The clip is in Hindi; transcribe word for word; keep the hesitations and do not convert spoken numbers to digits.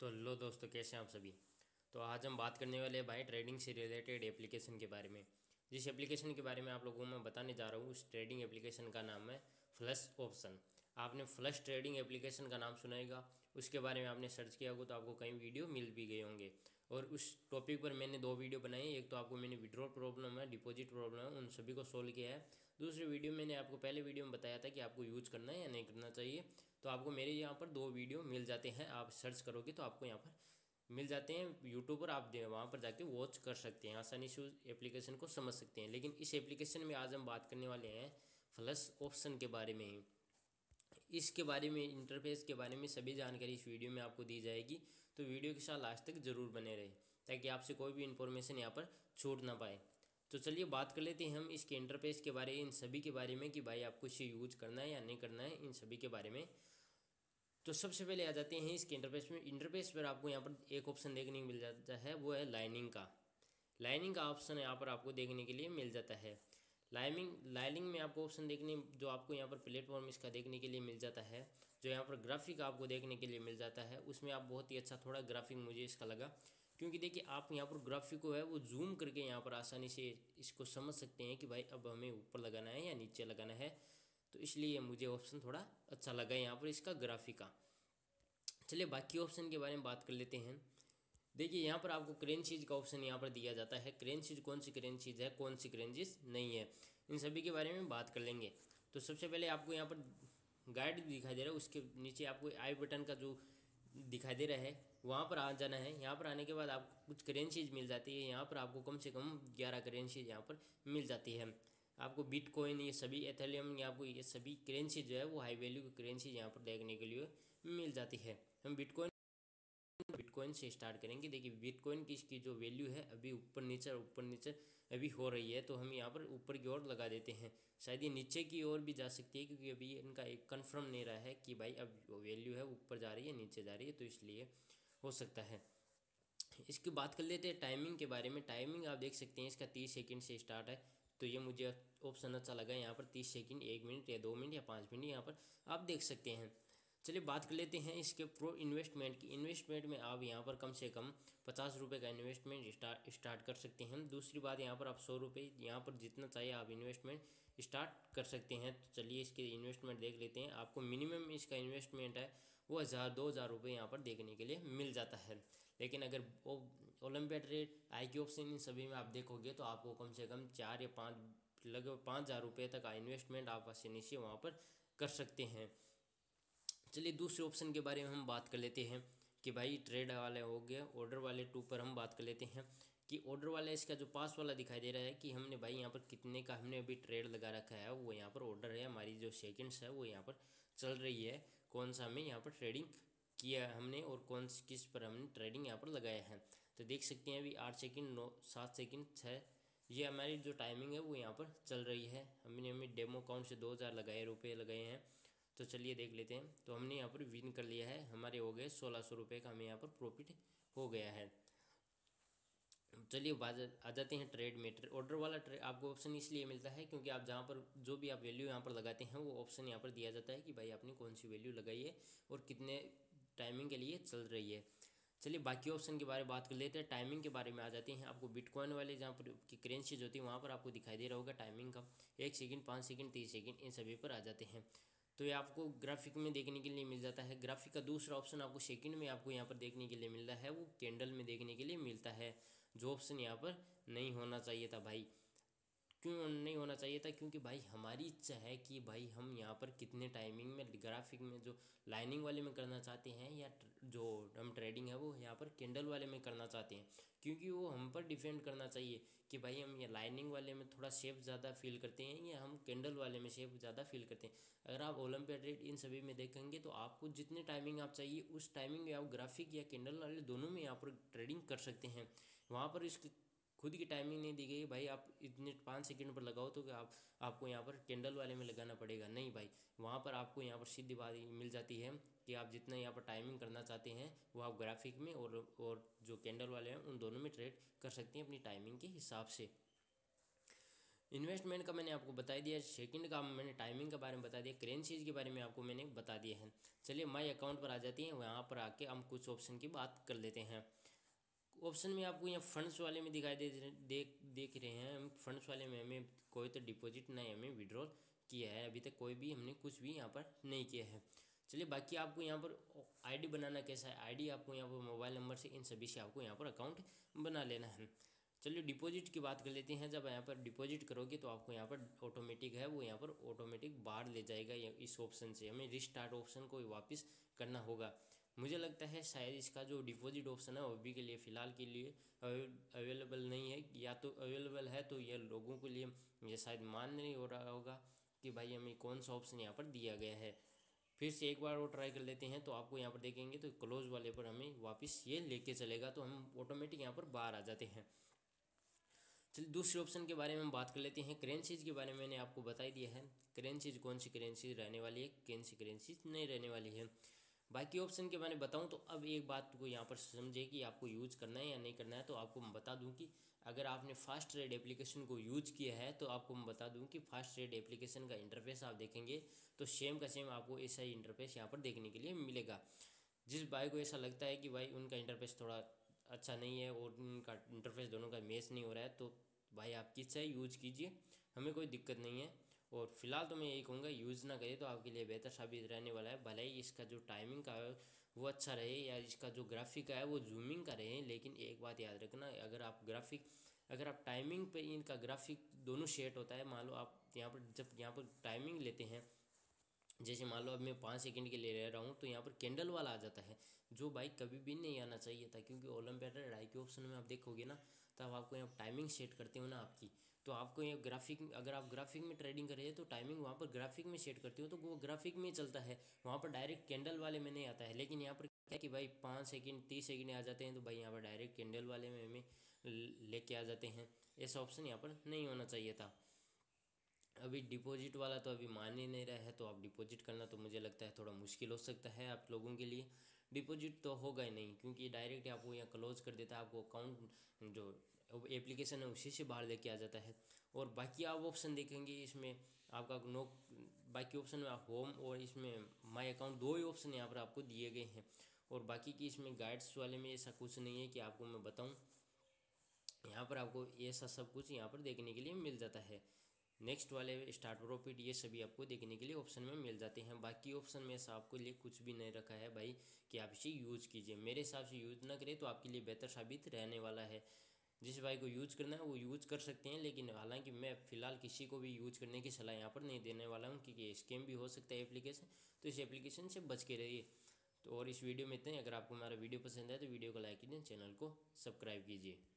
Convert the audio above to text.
तो लो दोस्तों, कैसे हैं आप सभी। तो आज हम बात करने वाले हैं भाई ट्रेडिंग से रिलेटेड एप्लीकेशन के बारे में। जिस एप्लीकेशन के बारे में आप लोगों को मैं बताने जा रहा हूँ उस ट्रेडिंग एप्लीकेशन का नाम है फ्लश ऑप्शन। आपने फ्लश ट्रेडिंग एप्लीकेशन का नाम सुना होगा, उसके बारे में आपने सर्च किया होगा तो आपको कई वीडियो मिल भी गए होंगे। और उस टॉपिक पर मैंने दो वीडियो बनाई। एक तो आपको मैंने विड्रॉल प्रॉब्लम है, डिपॉजिट प्रॉब्लम है, उन सभी को सोल्व किया है। दूसरी वीडियो मैंने आपको पहले वीडियो में बताया था कि आपको यूज करना है या नहीं करना चाहिए। तो आपको मेरे यहाँ पर दो वीडियो मिल जाते हैं, आप सर्च करोगे तो आपको यहाँ पर मिल जाते हैं यूट्यूब पर। आप वहाँ पर जाके वॉच कर सकते हैं, आसानी से उस एप्लीकेशन को समझ सकते हैं। लेकिन इस एप्लीकेशन में आज हम बात करने वाले हैं फ्लश ऑप्शन के बारे में ही। इसके बारे में, इंटरफेस के बारे में सभी जानकारी इस वीडियो में आपको दी जाएगी। तो वीडियो के साथ लास्ट तक ज़रूर बने रहे ताकि आपसे कोई भी इन्फॉर्मेशन यहाँ पर छूट ना पाए। तो चलिए बात कर लेते हैं हम इसके इंटरफेस के बारे में, इन सभी के बारे में कि भाई आपको इसे यूज करना है या नहीं करना है, इन सभी के बारे में। तो सबसे पहले आ जाते हैं इसके इंटरफेस में। इंटरफेस पर आपको यहाँ पर एक ऑप्शन देखने को मिल जाता है, वो है लाइनिंग का। लाइनिंग का ऑप्शन यहाँ पर आपको देखने के लिए मिल जाता है। लाइनिंग लाइनिंग में आपको ऑप्शन देखने, जो आपको यहाँ पर प्लेटफॉर्म इसका देखने के लिए मिल जाता है, जो यहाँ पर ग्राफिक आपको देखने के लिए मिल जाता है, उसमें आप बहुत ही अच्छा थोड़ा ग्राफिक मुझे इसका लगा। क्योंकि देखिए आप यहाँ पर ग्राफिक को है वो जूम करके यहाँ पर आसानी से इसको समझ सकते हैं कि भाई अब हमें ऊपर लगाना है या नीचे लगाना है। तो इसलिए मुझे ऑप्शन थोड़ा अच्छा लगा यहाँ पर इसका ग्राफिक का। चलिए बाकी ऑप्शन के बारे में बात कर लेते हैं। देखिए यहाँ पर आपको करेंसीज का ऑप्शन यहाँ पर दिया जाता है। करेंसीज कौन सी करेंसीज है, कौन सी करेंसीज नहीं है, इन सभी के बारे में बात कर लेंगे। तो सबसे पहले आपको यहाँ पर गाइड दिखाई दे रहा है, उसके नीचे आपको आई बटन का जो दिखाई दे रहा है वहाँ पर आ जाना है। यहाँ पर आने के बाद आपको कुछ करेंसीज मिल जाती है। यहाँ पर आपको कम से कम ग्यारह करेंसीज यहाँ पर मिल जाती है। आपको बिटकॉइन, ये सभी एथेरियम, या आपको ये सभी करेंसी जो है वो हाई वैल्यू की करेंसी यहाँ पर देखने के लिए मिल जाती है। हम बिटकॉइन बिटकॉइन से स्टार्ट करेंगे। देखिए बिटकॉइन की इसकी जो वैल्यू है अभी ऊपर नीचे ऊपर नीचे अभी हो रही है, तो हम यहाँ पर ऊपर की ओर लगा देते हैं। शायद ये नीचे की ओर भी जा सकती है क्योंकि अभी इनका एक कंफर्म नहीं रहा है कि भाई अब वैल्यू है ऊपर जा रही है नीचे जा रही है, तो इसलिए हो सकता है। इसकी बात कर लेते हैं टाइमिंग के बारे में। टाइमिंग आप देख सकते हैं इसका तीस सेकंड से स्टार्ट है, तो ये मुझे ऑप्शन अच्छा लगा। यहाँ पर तीस सेकंड, एक मिनट या दो मिनट या पाँच मिनट यहाँ पर आप देख सकते हैं। चलिए बात कर लेते हैं इसके प्रो इन्वेस्टमेंट की। इन्वेस्टमेंट में आप यहाँ पर कम से कम पचास रुपये का इन्वेस्टमेंट स्टार्ट स्टार्ट कर सकते हैं। दूसरी बात, यहाँ पर आप सौ रुपये, यहाँ पर जितना चाहिए आप इन्वेस्टमेंट स्टार्ट कर सकते हैं। तो चलिए इसके इन्वेस्टमेंट देख लेते हैं। आपको मिनिमम इसका इन्वेस्टमेंट है वो हज़ार दो हज़ार रुपये यहाँ पर देखने के लिए मिल जाता है। लेकिन अगर वो Olympia trade, I Q option, इन सभी में आप देखोगे तो आपको कम से कम चार या पाँच, लगभग पाँच हज़ार रुपये तक का इन्वेस्टमेंट आप आसानी से वहाँ पर कर सकते हैं। चलिए दूसरे ऑप्शन के बारे में हम बात कर लेते हैं कि भाई ट्रेड वाले हो गए। ऑर्डर वाले टू पर हम बात कर लेते हैं कि ऑर्डर वाला इसका जो पास वाला दिखाई दे रहा है कि हमने भाई यहाँ पर कितने का हमने अभी ट्रेड लगा रखा है, वो यहाँ पर ऑर्डर है। हमारी जो सेकंड्स है वो यहाँ पर चल रही है, कौन सा हमें यहाँ पर ट्रेडिंग किया हमने और कौन किस पर हमने ट्रेडिंग यहाँ पर लगाया है। तो देख सकते हैं अभी आठ सेकंड, नौ, सात सेकंड, छः, ये हमारी जो टाइमिंग है वो यहाँ पर चल रही है। हमने हमें डेमो अकाउंट से दो हज़ार लगाए, रुपये लगाए हैं। तो चलिए देख लेते हैं। तो हमने यहाँ पर विन कर लिया है, हमारे हो गए सोलह सौ रुपये का हमें यहाँ पर प्रॉफिट हो गया है। चलिए बात आ जाते हैं ट्रेड में। ऑर्डर वाला ट्रेड आपको ऑप्शन इसलिए मिलता है क्योंकि आप जहाँ पर जो भी आप वैल्यू यहाँ पर लगाते हैं वो ऑप्शन यहाँ पर दिया जाता है कि भाई आपने कौन सी वैल्यू लगाई है और कितने टाइमिंग के लिए चल रही है। चलिए बाकी ऑप्शन के बारे में बात कर लेते हैं। टाइमिंग के बारे में आ जाते हैं। आपको बिटकॉइन वाले जहाँ पर की करेंसीज होती है वहाँ पर आपको दिखाई दे रहा होगा टाइमिंग का, एक सेकंड, पाँच सेकंड, तीस सेकंड, इन सभी पर आ जाते हैं। तो ये आपको ग्राफिक में देखने के लिए मिल जाता है। ग्राफिक का दूसरा ऑप्शन आपको सेकंड में आपको यहाँ पर देखने के लिए मिल रहा है, वो कैंडल में देखने के लिए मिलता है, जो ऑप्शन यहाँ पर नहीं होना चाहिए था भाई। क्यों नहीं होना चाहिए था? क्योंकि भाई हमारी इच्छा है कि भाई हम यहाँ पर कितने टाइमिंग में ग्राफिक में जो लाइनिंग वाले में करना चाहते हैं या जो हम ट्रेडिंग है वो यहाँ पर कैंडल वाले में करना चाहते हैं। क्योंकि वो हम पर डिपेंड करना चाहिए कि भाई हम ये लाइनिंग वाले में थोड़ा शेप ज़्यादा फील करते हैं या हम कैंडल वाले में शेप ज़्यादा फील करते हैं। अगर आप ओलंपिया ट्रेड इन सभी में देखेंगे तो आपको जितने टाइमिंग आप चाहिए उस टाइमिंग में आप ग्राफिक या कैंडल वाले दोनों में यहाँ पर ट्रेडिंग कर सकते हैं। वहाँ पर इसकी खुद की टाइमिंग नहीं दी गई भाई आप इतने पाँच सेकंड पर लगाओ तो आप आपको यहाँ पर कैंडल वाले में लगाना पड़ेगा, नहीं भाई। वहाँ पर आपको यहाँ पर सीधी बात मिल जाती है कि आप जितना यहाँ पर टाइमिंग करना चाहते हैं वो आप ग्राफिक में और और जो कैंडल वाले हैं उन दोनों में ट्रेड कर सकते हैं अपनी टाइमिंग के हिसाब से। इन्वेस्टमेंट का मैंने आपको बता दिया, सेकंड का मैंने टाइमिंग के बारे में बता दिया, करेंसीज के बारे में आपको मैंने बता दिया है। चलिए माई अकाउंट पर आ जाती हैं, वहाँ पर आके हम कुछ ऑप्शन की बात कर लेते हैं। ऑप्शन में आपको यहाँ फंड्स वाले में दिखाई दे देख देख रहे हैं, हम फंड्स वाले में हमें कोई तो डिपॉजिट नहीं हमें विड्रॉल किया है, अभी तक कोई भी हमने कुछ भी यहाँ पर नहीं किया है। चलिए बाकी आपको यहाँ पर आईडी बनाना कैसा है, आईडी आपको यहाँ पर मोबाइल नंबर से इन सभी से आपको यहाँ पर अकाउंट बना लेना है। चलिए डिपॉजिट की बात कर लेते हैं। जब यहाँ पर डिपॉजिट करोगे तो आपको यहाँ पर ऑटोमेटिक है वो यहाँ पर ऑटोमेटिक बाहर ले जाएगा, इस ऑप्शन से हमें रिस्टार्ट ऑप्शन को वापस करना होगा। मुझे लगता है शायद इसका जो डिपॉजिट ऑप्शन है वो अभी के लिए फ़िलहाल के लिए अवेलेबल नहीं है, या तो अवेलेबल है तो ये लोगों के लिए ये शायद मान नहीं हो रहा होगा कि भाई हमें कौन सा ऑप्शन यहाँ पर दिया गया है। फिर से एक बार वो ट्राई कर लेते हैं, तो आपको यहाँ पर देखेंगे तो क्लोज वाले पर हमें वापस ये लेके चलेगा, तो हम ऑटोमेटिक यहाँ पर बाहर आ जाते हैं। चलिए दूसरे ऑप्शन के बारे में हम बात कर लेते हैं। करेंसीज के बारे में मैंने आपको बता ही दिया है, करेंसीज कौन सी करेंसीज रहने वाली है, कौन सी करेंसीज नहीं रहने वाली है। बाकी ऑप्शन के बारे में बताऊं तो अब एक बात को यहाँ पर समझे कि आपको यूज़ करना है या नहीं करना है। तो आपको मैं बता दूं कि अगर आपने फास्ट ट्रेड एप्लीकेशन को यूज किया है तो आपको मैं बता दूं कि फास्ट ट्रेड एप्लीकेशन का इंटरफेस आप देखेंगे तो सेम का सेम आपको ऐसा ही इंटरफेस यहाँ पर देखने के लिए मिलेगा। जिस भाई को ऐसा लगता है कि भाई उनका इंटरफेस थोड़ा अच्छा नहीं है और उनका इंटरफेस दोनों का मैच नहीं हो रहा है, तो भाई आप किससे यूज कीजिए, हमें कोई दिक्कत नहीं है। और फिलहाल तो मैं यही कहूँगा यूज़ ना करें तो आपके लिए बेहतर साबित रहने वाला है। भले ही इसका जो टाइमिंग का है वो अच्छा रहे या इसका जो ग्राफिक का है वो जूमिंग का रहे, लेकिन एक बात याद रखना, अगर आप ग्राफिक अगर आप टाइमिंग पे इनका ग्राफिक दोनों सेट होता है, मान लो आप यहाँ पर जब यहाँ पर टाइमिंग लेते हैं, जैसे मान लो अब मैं पाँच सेकंड के लिए ले रहा हूँ तो यहाँ पर कैंडल वाला आ जाता है, जो भाई कभी भी नहीं आना चाहिए था। क्योंकि ओलम्पियाड ढाई के ऑप्शन में आप देखोगे ना, तब आपको यहाँ टाइमिंग सेट करते हो ना आपकी, तो आपको ये ग्राफिक अगर आप ग्राफिक में ट्रेडिंग कर रहे हैं तो टाइमिंग वहाँ पर ग्राफिक में सेट करते हो तो वो ग्राफिक में चलता है, वहाँ पर डायरेक्ट कैंडल वाले में नहीं आता है। लेकिन यहाँ पर क्या है कि भाई पाँच सेकंड तीस सेकंड आ जाते हैं तो भाई यहाँ पर डायरेक्ट कैंडल वाले में हमें लेके आ जाते हैं। ऐसा ऑप्शन यहाँ पर नहीं होना चाहिए था। अभी डिपॉजिट वाला तो अभी मान ही नहीं रहा है, तो आप डिपॉजिट करना तो मुझे लगता है थोड़ा मुश्किल हो सकता है आप लोगों के लिए। डिपॉजिट तो होगा ही नहीं, क्योंकि डायरेक्ट आपको यहाँ क्लोज कर देता है, आपको अकाउंट जो एप्लीकेशन है उसी से बाहर लेके आ जाता है। और बाकी आप ऑप्शन देखेंगे इसमें आपका नो, बाकी ऑप्शन में आप होम और इसमें माई अकाउंट दो ही ऑप्शन यहाँ पर आपको दिए गए हैं। और बाकी की इसमें गाइड्स वाले में ऐसा कुछ नहीं है कि आपको मैं बताऊँ, यहाँ पर आपको ऐसा सब कुछ यहाँ पर देखने के लिए मिल जाता है। नेक्स्ट वाले स्टार्ट प्रॉफिट ये सभी आपको देखने के लिए ऑप्शन में मिल जाते हैं। बाकी ऑप्शन में ऐसा आपको लिए कुछ भी नहीं रखा है भाई कि आप इसे यूज़ कीजिए। मेरे हिसाब से यूज़ ना करें तो आपके लिए बेहतर साबित रहने वाला है। जिस भाई को यूज़ करना है वो यूज़ कर सकते हैं, लेकिन हालांकि मैं फ़िलहाल किसी को भी यूज़ करने की सलाह यहाँ पर नहीं देने वाला हूँ, क्योंकि स्कैम भी हो सकता है एप्लीकेशन, तो इस एप्लीकेशन से बच के रहिए। तो और इस वीडियो में इतना ही। अगर आपको हमारा वीडियो पसंद है तो वीडियो को लाइक कीजिए, चैनल को सब्सक्राइब कीजिए।